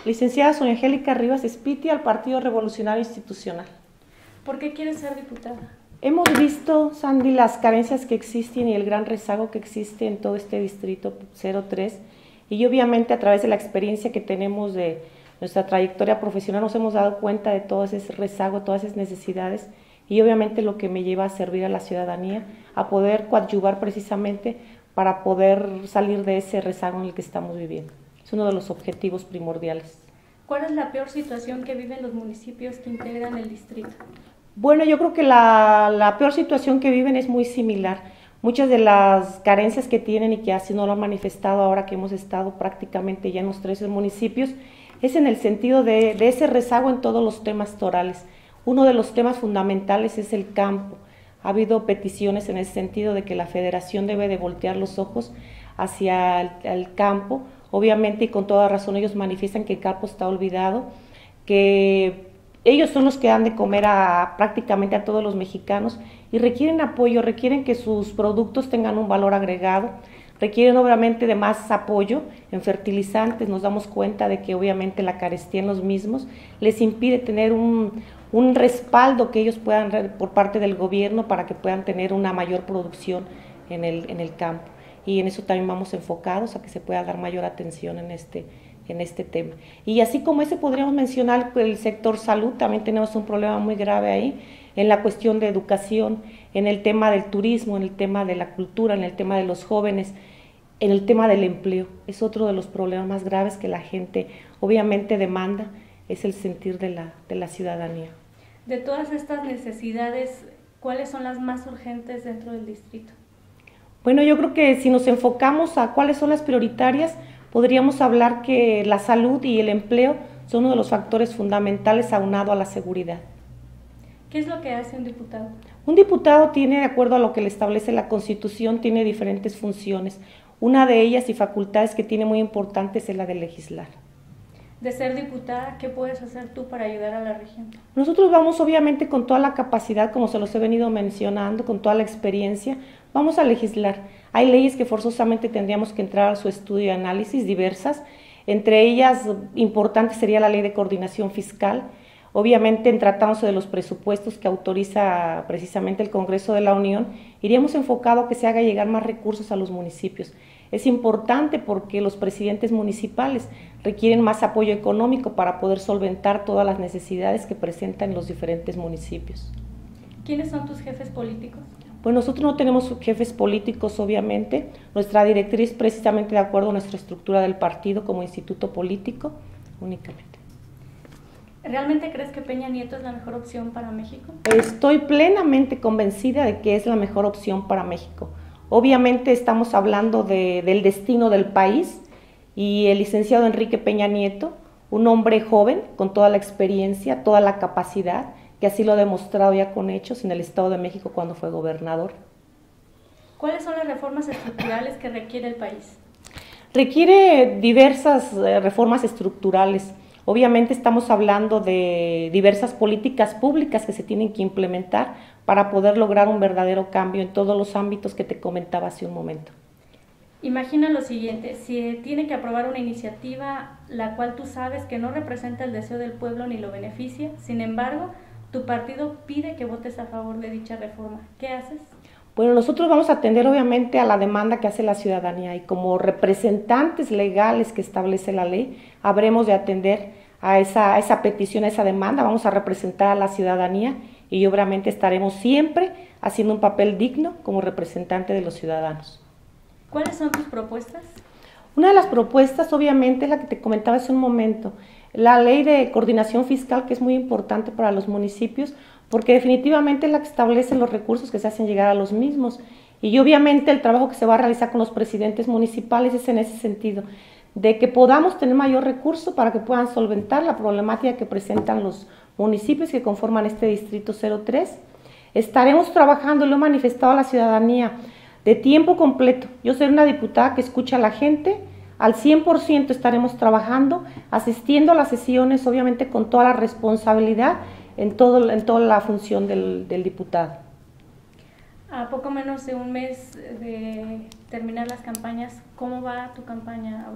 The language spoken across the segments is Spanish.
Licenciada Sonia Angélica Rivas Espiti, al Partido Revolucionario Institucional. ¿Por qué quieres ser diputada? Hemos visto, Sandy, las carencias que existen y el gran rezago que existe en todo este distrito 03, y obviamente a través de la experiencia que tenemos de nuestra trayectoria profesional nos hemos dado cuenta de todo ese rezago, todas esas necesidades, y obviamente lo que me lleva a servir a la ciudadanía, a poder coadyuvar precisamente para poder salir de ese rezago en el que estamos viviendo. Es uno de los objetivos primordiales. ¿Cuál es la peor situación que viven los municipios que integran el distrito? Bueno, yo creo que la peor situación que viven es muy similar. Muchas de las carencias que tienen y que así no lo han manifestado ahora que hemos estado prácticamente ya en los 13 municipios, es en el sentido de ese rezago en todos los temas torales. Uno de los temas fundamentales es el campo. Ha habido peticiones en ese sentido de que la federación debe de voltear los ojos hacia el campo. Obviamente y con toda razón ellos manifiestan que el campo está olvidado, que ellos son los que dan de comer prácticamente a todos los mexicanos y requieren apoyo, requieren que sus productos tengan un valor agregado, requieren obviamente de más apoyo en fertilizantes. Nos damos cuenta de que obviamente la carestía en los mismos les impide tener un respaldo que ellos puedan por parte del gobierno para que puedan tener una mayor producción en el campo. Y en eso también vamos enfocados a que se pueda dar mayor atención en este tema. Y así como ese podríamos mencionar el sector salud, también tenemos un problema muy grave ahí, en la cuestión de educación, en el tema del turismo, en el tema de la cultura, en el tema de los jóvenes, en el tema del empleo. Es otro de los problemas más graves que la gente obviamente demanda, es el sentir de la ciudadanía. De todas estas necesidades, ¿cuáles son las más urgentes dentro del distrito? Bueno, yo creo que si nos enfocamos a cuáles son las prioritarias, podríamos hablar que la salud y el empleo son uno de los factores fundamentales aunado a la seguridad. ¿Qué es lo que hace un diputado? Un diputado tiene, de acuerdo a lo que le establece la Constitución, tiene diferentes funciones. Una de ellas y facultades que tiene muy importantes es la de legislar. De ser diputada, ¿qué puedes hacer tú para ayudar a la región? Nosotros vamos obviamente con toda la capacidad, como se los he venido mencionando, con toda la experiencia, vamos a legislar. Hay leyes que forzosamente tendríamos que entrar a su estudio y análisis diversas, entre ellas importante sería la ley de coordinación fiscal, obviamente en tratándose de los presupuestos que autoriza precisamente el Congreso de la Unión, iríamos enfocado a que se haga llegar más recursos a los municipios. Es importante porque los presidentes municipales requieren más apoyo económico para poder solventar todas las necesidades que presentan los diferentes municipios. ¿Quiénes son tus jefes políticos? Pues nosotros no tenemos jefes políticos, obviamente. Nuestra directriz precisamente de acuerdo a nuestra estructura del partido como instituto político únicamente. ¿Realmente crees que Peña Nieto es la mejor opción para México? Estoy plenamente convencida de que es la mejor opción para México. Obviamente estamos hablando del destino del país y el licenciado Enrique Peña Nieto, un hombre joven con toda la experiencia, toda la capacidad, que así lo ha demostrado ya con hechos en el Estado de México cuando fue gobernador. ¿Cuáles son las reformas estructurales que requiere el país? Requiere diversas reformas estructurales. Obviamente estamos hablando de diversas políticas públicas que se tienen que implementar para poder lograr un verdadero cambio en todos los ámbitos que te comentaba hace un momento. Imagina lo siguiente, si tiene que aprobar una iniciativa la cual tú sabes que no representa el deseo del pueblo ni lo beneficia, sin embargo, tu partido pide que votes a favor de dicha reforma, ¿qué haces? Bueno, nosotros vamos a atender obviamente a la demanda que hace la ciudadanía y como representantes legales que establece la ley, habremos de atender a esa petición, a esa demanda, vamos a representar a la ciudadanía y obviamente estaremos siempre haciendo un papel digno como representante de los ciudadanos. ¿Cuáles son tus propuestas? Una de las propuestas obviamente es la que te comentaba hace un momento, la ley de coordinación fiscal, que es muy importante para los municipios porque definitivamente es la que establece los recursos que se hacen llegar a los mismos y obviamente el trabajo que se va a realizar con los presidentes municipales es en ese sentido, de que podamos tener mayor recurso para que puedan solventar la problemática que presentan los municipios que conforman este distrito 03. Estaremos trabajando, lo he manifestado a la ciudadanía, de tiempo completo. Yo soy una diputada que escucha a la gente, al 100% estaremos trabajando, asistiendo a las sesiones, obviamente con toda la responsabilidad en toda la función del diputado. A poco menos de un mes de terminar las campañas, ¿cómo va tu campaña ahorita?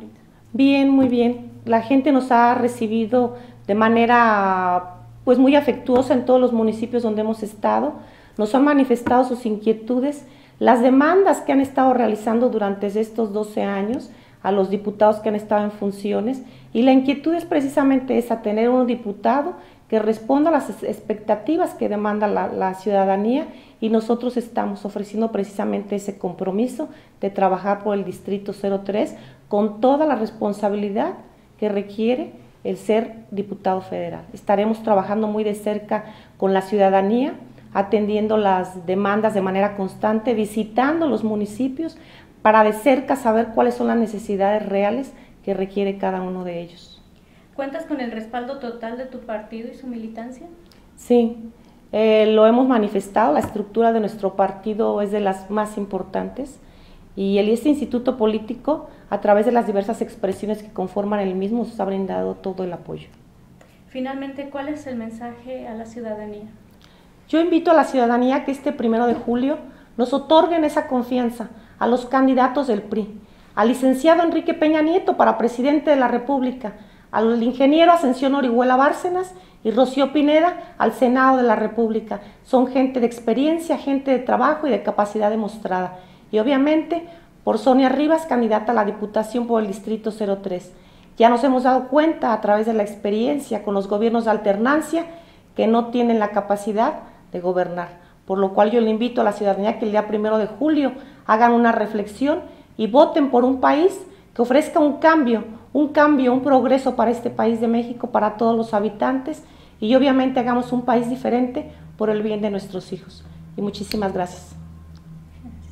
Bien, muy bien. La gente nos ha recibido de manera pues muy afectuosa en todos los municipios donde hemos estado. Nos han manifestado sus inquietudes, las demandas que han estado realizando durante estos 12 años a los diputados que han estado en funciones, y la inquietud es precisamente esa, tener un diputado que responda a las expectativas que demanda la ciudadanía, y nosotros estamos ofreciendo precisamente ese compromiso de trabajar por el Distrito 03 con toda la responsabilidad que requiere el ser diputado federal. Estaremos trabajando muy de cerca con la ciudadanía, atendiendo las demandas de manera constante, visitando los municipios para de cerca saber cuáles son las necesidades reales que requiere cada uno de ellos. ¿Cuentas con el respaldo total de tu partido y su militancia? Sí, lo hemos manifestado, la estructura de nuestro partido es de las más importantes, y este instituto político, a través de las diversas expresiones que conforman el mismo, nos ha brindado todo el apoyo. Finalmente, ¿cuál es el mensaje a la ciudadanía? Yo invito a la ciudadanía que este 1 de julio nos otorguen esa confianza a los candidatos del PRI, al licenciado Enrique Peña Nieto para presidente de la República, al ingeniero Ascensión Orihuela Bárcenas y Rocío Pineda al Senado de la República. Son gente de experiencia, gente de trabajo y de capacidad demostrada. Y obviamente por Sonia Rivas, candidata a la Diputación por el Distrito 03. Ya nos hemos dado cuenta a través de la experiencia con los gobiernos de alternancia que no tienen la capacidad de gobernar, por lo cual yo le invito a la ciudadanía que el día 1 de julio hagan una reflexión y voten por un país que ofrezca un cambio, un progreso para este país de México, para todos los habitantes, y obviamente hagamos un país diferente por el bien de nuestros hijos. Y muchísimas gracias.